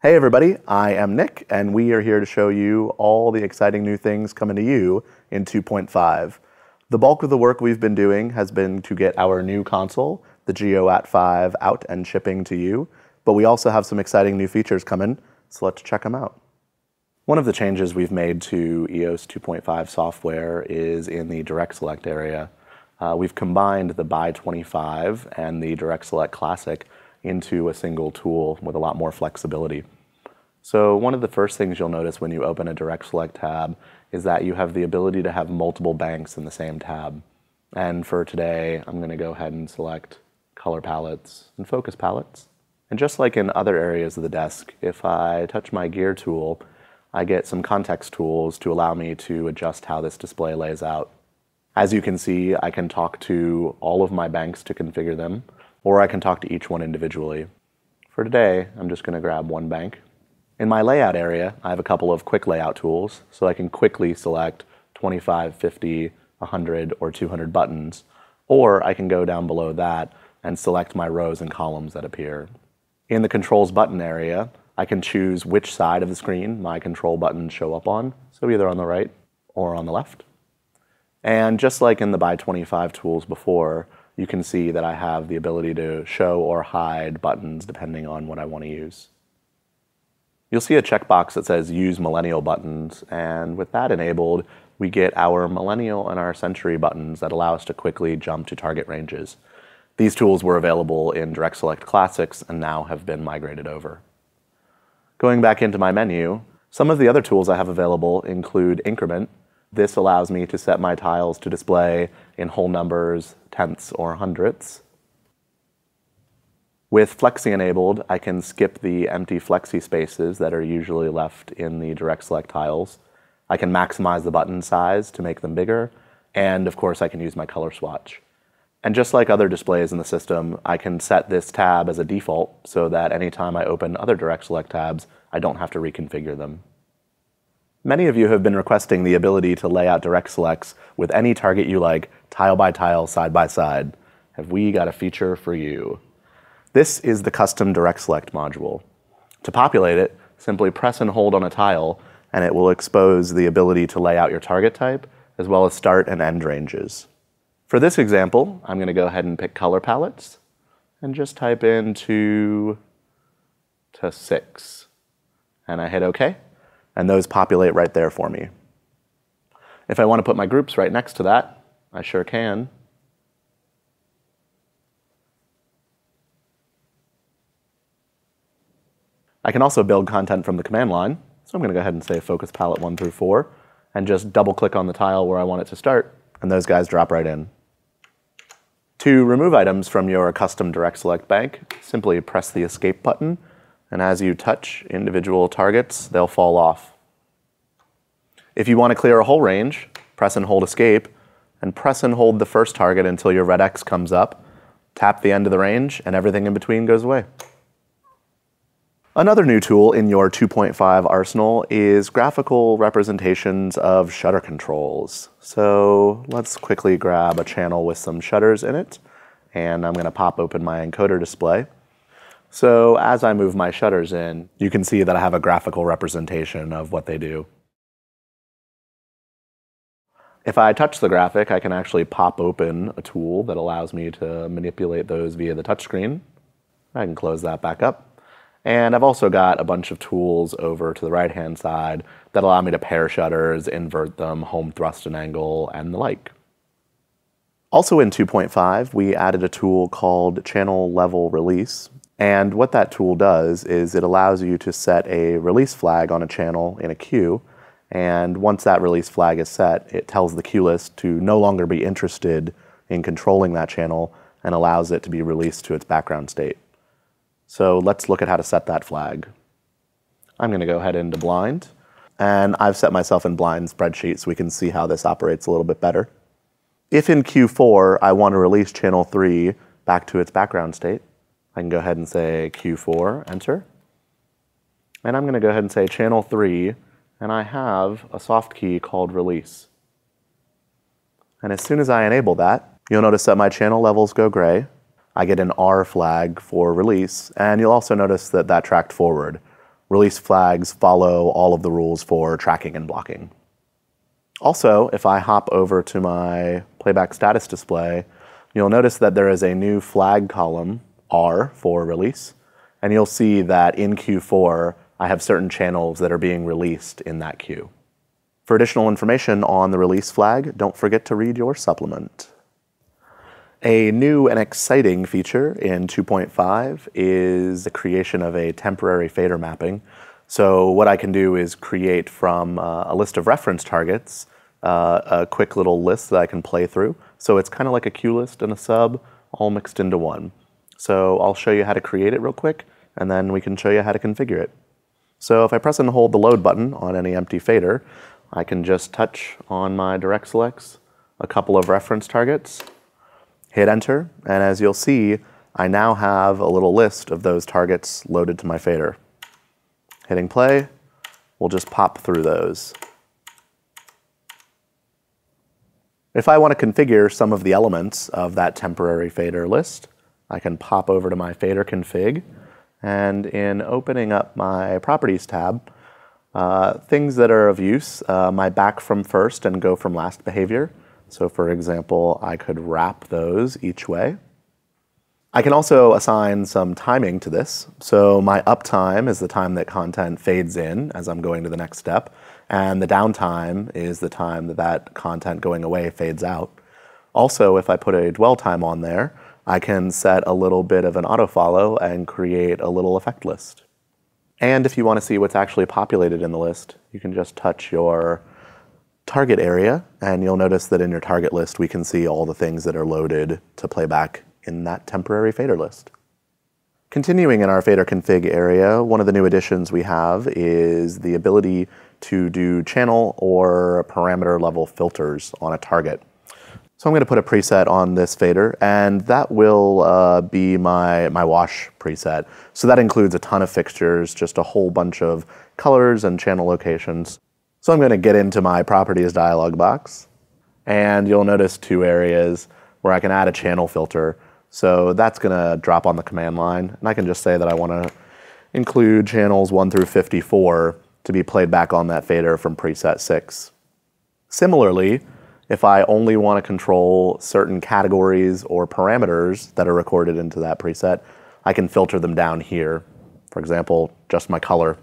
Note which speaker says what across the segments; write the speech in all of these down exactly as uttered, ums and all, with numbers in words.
Speaker 1: Hey everybody, I am Nick, and we are here to show you all the exciting new things coming to you in two point five. The bulk of the work we've been doing has been to get our new console, the v two point five, out and shipping to you, but we also have some exciting new features coming, so let's check them out. One of the changes we've made to Eos two point five software is in the Direct Select area. Uh, we've combined the v two point five and the Direct Select Classic into a single tool with a lot more flexibility. So one of the first things you'll notice when you open a Direct Select tab is that you have the ability to have multiple banks in the same tab. And for today, I'm going to go ahead and select color palettes and focus palettes. And just like in other areas of the desk, if I touch my gear tool, I get some context tools to allow me to adjust how this display lays out. As you can see, I can talk to all of my banks to configure them, or I can talk to each one individually. For today, I'm just going to grab one bank. In my layout area, I have a couple of quick layout tools, so I can quickly select twenty-five, fifty, one hundred, or two hundred buttons, or I can go down below that and select my rows and columns that appear. In the controls button area, I can choose which side of the screen my control buttons show up on, so either on the right or on the left. And just like in the v two point five tools before, you can see that I have the ability to show or hide buttons depending on what I want to use. You'll see a checkbox that says Use Millennial Buttons, and with that enabled, we get our Millennial and our Century buttons that allow us to quickly jump to target ranges. These tools were available in Direct Select Classics and now have been migrated over. Going back into my menu, some of the other tools I have available include Increment. This allows me to set my tiles to display in whole numbers, tenths, or hundredths. With Flexi enabled, I can skip the empty Flexi spaces that are usually left in the Direct Select tiles. I can maximize the button size to make them bigger, and of course I can use my color swatch. And just like other displays in the system, I can set this tab as a default so that anytime I open other Direct Select tabs, I don't have to reconfigure them. Many of you have been requesting the ability to lay out Direct Selects with any target you like, tile by tile, side by side. Have we got a feature for you? This is the custom Direct Select module. To populate it, simply press and hold on a tile, and it will expose the ability to lay out your target type, as well as start and end ranges. For this example, I'm going to go ahead and pick color palettes, and just type in two to six. And I hit OK, and those populate right there for me. If I want to put my groups right next to that, I sure can. I can also build content from the command line, so I'm going to go ahead and say focus palette one through four, and just double click on the tile where I want it to start, and those guys drop right in. To remove items from your custom Direct Select bank, simply press the escape button, and as you touch individual targets, they'll fall off. If you want to clear a whole range, press and hold escape, and press and hold the first target until your red X comes up, tap the end of the range, and everything in between goes away. Another new tool in your two point five arsenal is graphical representations of shutter controls. So let's quickly grab a channel with some shutters in it, and I'm going to pop open my encoder display. So as I move my shutters in, you can see that I have a graphical representation of what they do. If I touch the graphic, I can actually pop open a tool that allows me to manipulate those via the touchscreen. I can close that back up. And I've also got a bunch of tools over to the right-hand side that allow me to pair shutters, invert them, home thrust and angle, and the like. Also in two point five, we added a tool called Channel Level Release. And what that tool does is it allows you to set a release flag on a channel in a queue. And once that release flag is set, it tells the queue list to no longer be interested in controlling that channel and allows it to be released to its background state. So let's look at how to set that flag. I'm going to go ahead into blind, and I've set myself in blind spreadsheet so we can see how this operates a little bit better. If in Q four I want to release channel three back to its background state, I can go ahead and say Q four, enter. And I'm going to go ahead and say channel three, and I have a soft key called release. And as soon as I enable that, you'll notice that my channel levels go gray. I get an R flag for release, and you'll also notice that that tracked forward. release flags follow all of the rules for tracking and blocking. Also, if I hop over to my playback status display, you'll notice that there is a new flag column, R for release, and you'll see that in Q four, I have certain channels that are being released in that queue. For additional information on the release flag, don't forget to read your supplement. A new and exciting feature in two point five is the creation of a temporary fader mapping. So what I can do is create from uh, a list of reference targets uh, a quick little list that I can play through. So it's kind of like a queue list and a sub all mixed into one. So I'll show you how to create it real quick, and then we can show you how to configure it. So if I press and hold the load button on any empty fader, I can just touch on my direct selects a couple of reference targets, hit enter, and as you'll see, I now have a little list of those targets loaded to my fader. Hitting play, we'll just pop through those. If I want to configure some of the elements of that temporary fader list, I can pop over to my fader config, and in opening up my properties tab, uh, things that are of use, uh, my back from first and go from last behavior. So for example, I could wrap those each way. I can also assign some timing to this. So my uptime is the time that content fades in as I'm going to the next step, and the downtime is the time that that content going away fades out. Also, if I put a dwell time on there, I can set a little bit of an autofollow and create a little effect list. And if you want to see what's actually populated in the list, you can just touch your target area, and you'll notice that in your target list, we can see all the things that are loaded to play back in that temporary fader list. Continuing in our fader config area, one of the new additions we have is the ability to do channel or parameter level filters on a target. So I'm going to put a preset on this fader, and that will uh, be my, my wash preset. So that includes a ton of fixtures, just a whole bunch of colors and channel locations. So I'm going to get into my properties dialog box, and you'll notice two areas where I can add a channel filter. So that's going to drop on the command line, and I can just say that I want to include channels one through fifty-four to be played back on that fader from preset six. Similarly, if I only want to control certain categories or parameters that are recorded into that preset, I can filter them down here. For example, just my color.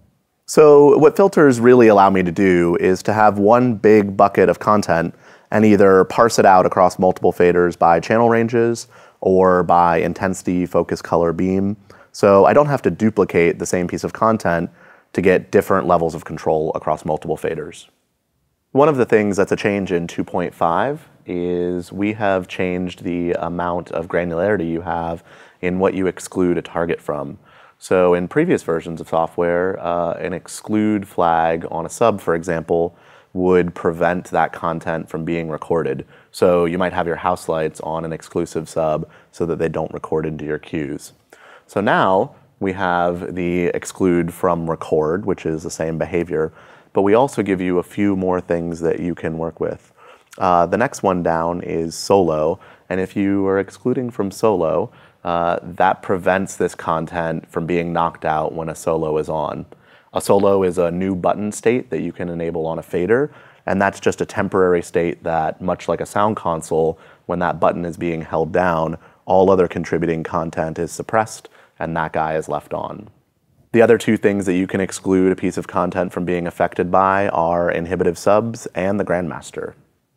Speaker 1: So what filters really allow me to do is to have one big bucket of content and either parse it out across multiple faders by channel ranges or by intensity, focus, color, beam. So I don't have to duplicate the same piece of content to get different levels of control across multiple faders. One of the things that's a change in two point five is we have changed the amount of granularity you have in what you exclude a target from. So in previous versions of software, uh, an exclude flag on a sub, for example, would prevent that content from being recorded. So you might have your house lights on an exclusive sub so that they don't record into your queues. So now we have the exclude from record, which is the same behavior, but we also give you a few more things that you can work with. Uh, the next one down is solo, and if you are excluding from solo, uh, that prevents this content from being knocked out when a solo is on. A solo is a new button state that you can enable on a fader, and that's just a temporary state that, much like a sound console, when that button is being held down, all other contributing content is suppressed, and that guy is left on. The other two things that you can exclude a piece of content from being affected by are inhibitive subs and the grandmaster.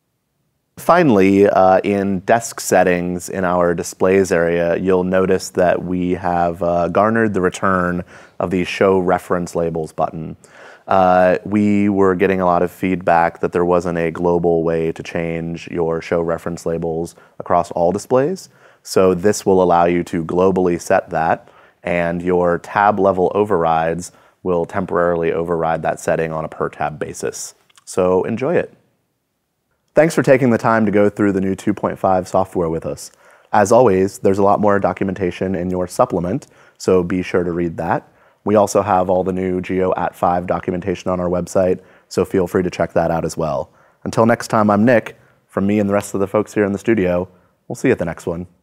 Speaker 1: Finally, uh, in desk settings in our displays area, you'll notice that we have uh, garnered the return of the show reference labels button. Uh, we were getting a lot of feedback that there wasn't a global way to change your show reference labels across all displays. So this will allow you to globally set that, and your tab level overrides will temporarily override that setting on a per tab basis. So enjoy it. Thanks for taking the time to go through the new two point five software with us. As always, there's a lot more documentation in your supplement, so be sure to read that. We also have all the new Geo at five documentation on our website, so feel free to check that out as well. Until next time, I'm Nick. From me and the rest of the folks here in the studio, we'll see you at the next one.